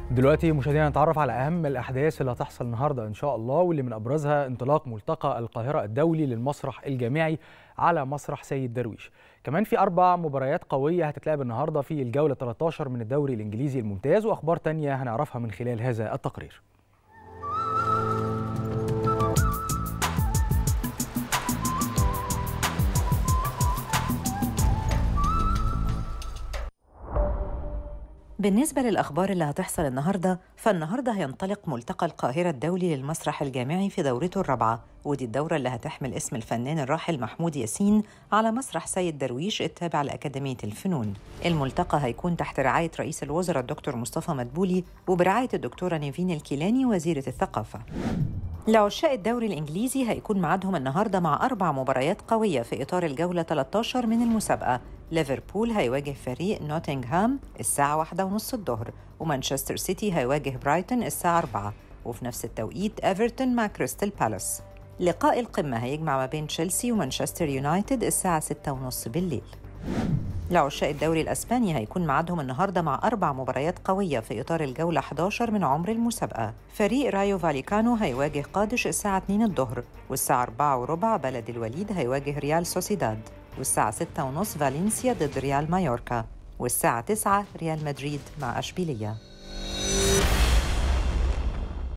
دلوقتي مشاهدينا نتعرف على أهم الأحداث اللي هتحصل النهاردة إن شاء الله، واللي من أبرزها انطلاق ملتقى القاهرة الدولي للمسرح الجامعي على مسرح سيد درويش. كمان في 4 مباريات قوية هتتلعب النهاردة في الجولة 13 من الدوري الإنجليزي الممتاز، وأخبار تانية هنعرفها من خلال هذا التقرير. بالنسبة للأخبار اللي هتحصل فالنهاردة هينطلق ملتقى القاهرة الدولي للمسرح الجامعي في دورته الرابعة، ودي الدورة اللي هتحمل اسم الفنان الراحل محمود ياسين على مسرح سيد درويش التابع لأكاديمية الفنون. الملتقى هيكون تحت رعاية رئيس الوزراء الدكتور مصطفى مدبولي وبرعاية الدكتورة نيفين الكيلاني وزيرة الثقافة. لعشاق الدوري الإنجليزي هيكون ميعادهم النهاردة مع 4 مباريات قوية في إطار الجولة 13 من المسابقة. ليفربول هيواجه فريق نوتنغهام الساعة 1:30 الظهر، ومانشستر سيتي هيواجه برايتون الساعة 4، وفي نفس التوقيت إيفرتون مع كريستال بالاس. لقاء القمة هيجمع ما بين تشيلسي ومانشستر يونايتد الساعة 6:30 بالليل. لعشاق الدوري الأسباني هيكون ميعادهم النهاردة مع 4 مباريات قوية في إطار الجولة 11 من عمر المسابقة. فريق رايو فاليكانو هيواجه قادش الساعة 2 الظهر، والساعة 4:15 بلد الوليد هيواجه ريال سوسيداد، والساعة 6:30 فالنسيا ضد ريال مايوركا، والساعة 9 ريال مدريد مع أشبيلية.